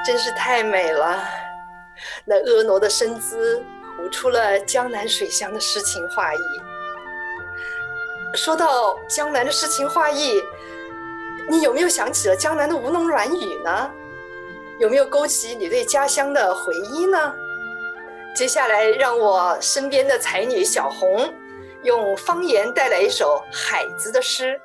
真是太美了。那婀娜的身姿舞出了江南水乡的诗情画意。说到江南的诗情画意，你有没有想起了江南的吴侬软语呢？有没有勾起你对家乡的回忆呢？接下来让我身边的才女小红用方言带来一首海子的诗，